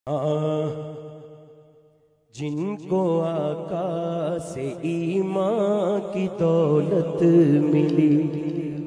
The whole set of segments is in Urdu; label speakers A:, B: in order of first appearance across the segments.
A: جن کو آقا سے ایمان کی دولت ملی،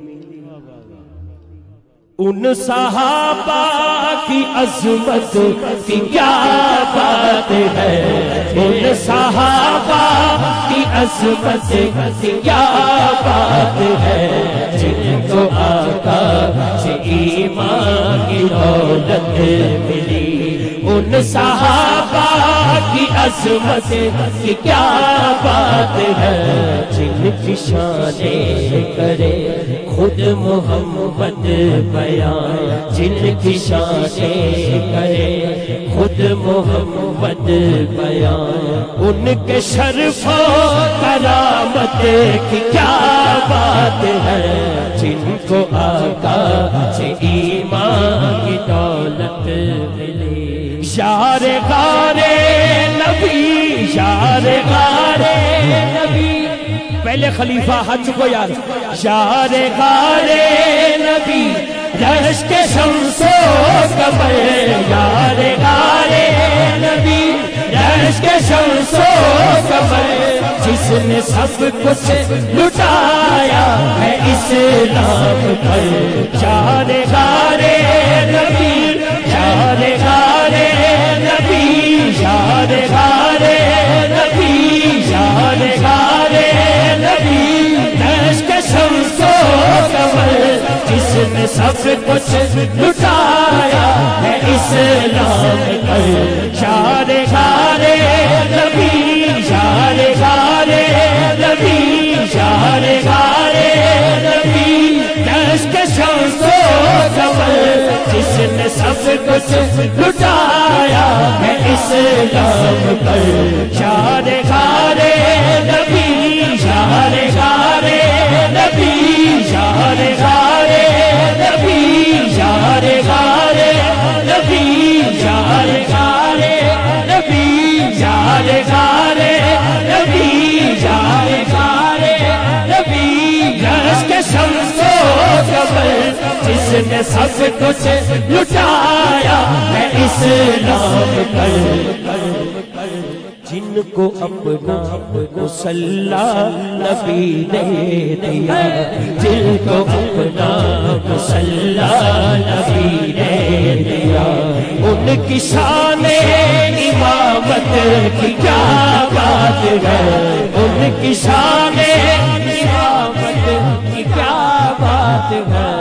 A: ان صحابہ کی عظمت کی کیا بات ہے، ان صحابہ کی عظمت کی کیا بات ہے، جن کو آقا سے ایمان کی دولت ملی، ان صحابہ کی عظمت کی کیا بات ہے، جن کی شانیں کرے خود محمد بیان، جن کی شانیں کرے خود محمد بیان، ان کے شرف و کرامت کی کیا بات ہے، جن کو آقا سے ایمان کی دولت ملی۔ یار غار نبی، یار غار نبی، پہلے خلیفہ حج کو یار، یار غار نبی رشک شمس و قمر، یار غار نبی رشک شمس و قمر، جس نے سب کچھ لٹایا ہے اسلام پر، یار غار نبی، یار غار نبی، یار غار نبی، یار غار نبی رشک شمس و قمر، جس نے سب کچھ لٹایا ہے اسلام پر، یار غار نبی، یار غار نبی، یار غار نبی رشک شمس و قمر، جس نے سب کچھ لٹایا ہے اسلام پر، یار غار نبی، یار غار نبی، یار غار نبی، یار غار نبی، یار غار نبی، یار غار نبی، یار غار نبی رشک شمس و قمر، جس نے سب کچھ لٹایا ہے اسلام پر، جن کو اپنا مصلی نبی نے دیا، جن کو اپنا مصلی نبی نے دیا، ان کی شان امامت کی کیا بات ہے، ان کی شان امامت کی کیا بات ہے،